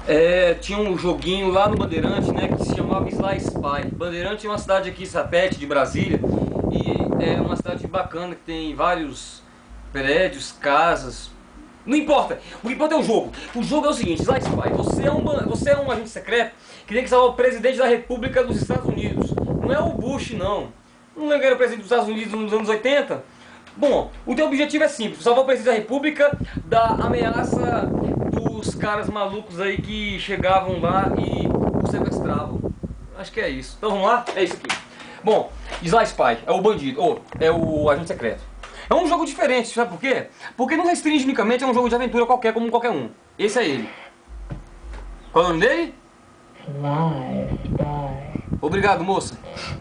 Tinha um joguinho lá no Bandeirante, né, que se chamava Sly Spy. Bandeirante é uma cidade aqui, Sapete, de Brasília, e é uma cidade bacana que tem vários prédios, casas. Não importa, o que importa é o jogo. O jogo é o seguinte, Sly Spy, você é um agente secreto que tem que salvar o presidente da República dos Estados Unidos. Não é o Bush, não. Não lembro que era o presidente dos Estados Unidos nos anos 80? Bom, o teu objetivo é simples, salvar o presidente da República da ameaça dos caras malucos aí que chegavam lá e o sequestravam. Acho que é isso. Então vamos lá? É isso aqui. Bom, Sly Spy é o bandido, ou é o agente secreto. É um jogo diferente, sabe por quê? Porque não restringe unicamente a um jogo de aventura qualquer, como qualquer um. Esse é ele. Qual é o nome dele? Sly Spy. Obrigado, moça.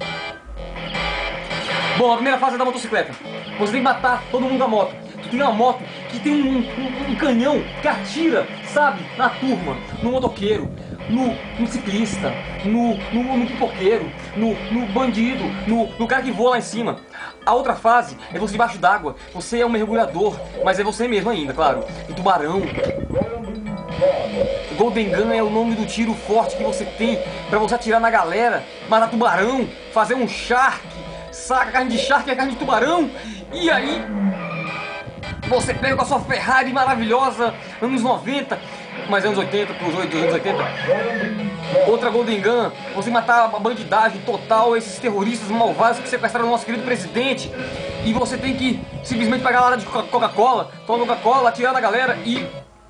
Bom, a primeira fase é da motocicleta. Você tem que matar todo mundo da moto. Tu tem uma moto que tem um canhão que atira, sabe, na turma, no motoqueiro, no ciclista, no pipoqueiro, no bandido, no cara que voa lá em cima. A outra fase é você debaixo d'água. Você é um mergulhador, mas é você mesmo ainda, claro. Um tubarão. Golden Gun é o nome do tiro forte que você tem pra você atirar na galera, matar tubarão, fazer um shark. Saca a carne de charque e a carne de tubarão. E aí você pega com a sua Ferrari maravilhosa, anos 90, mas anos 80, pro jogo dos anos 80. Outra Golden Gun, você matar a bandidagem total, esses terroristas malvados que sequestraram o nosso querido presidente. E você tem que simplesmente pegar a lata de Coca-Cola, tomar Coca-Cola, atirar na galera e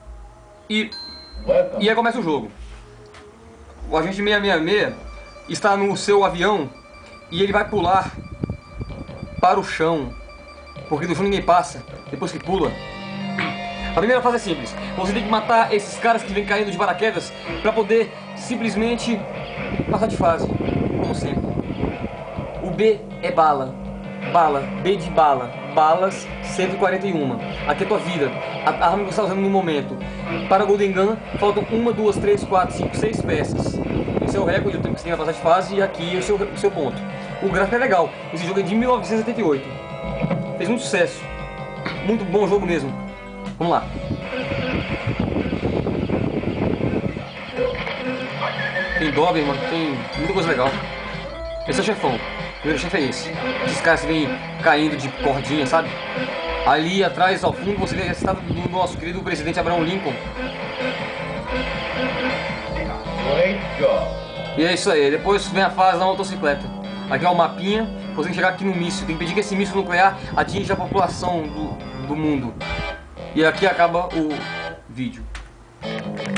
aí começa o jogo. O agente 666 está no seu avião e ele vai pular para o chão, porque do chão ninguém passa, depois que pula. A primeira fase é simples, você tem que matar esses caras que vêm caindo de paraquedas para poder simplesmente passar de fase, como sempre. O B é bala, B de bala, balas 141, aqui é a tua vida, a arma que você está usando no momento. Para a Golden Gun faltam 1, 2, 3, 4, 5, 6 peças. Esse é o recorde, o tempo que você tem que passar de fase, e aqui é o seu ponto. O gráfico é legal, esse jogo é de 1978, fez muito sucesso, muito bom jogo mesmo. Vamos lá. Tem Doberman, tem muita coisa legal. Esse é o chefão, o primeiro chefe é esse. Esses caras que vêm caindo de cordinha, sabe? Ali atrás, ao fundo, você vê a estátua do nosso querido presidente Abraham Lincoln. E é isso aí, depois vem a fase da motocicleta. Aqui é o mapinha, você tem que chegar aqui no míssil, tem que impedir que esse míssil nuclear atinja a população do mundo. E aqui acaba o vídeo.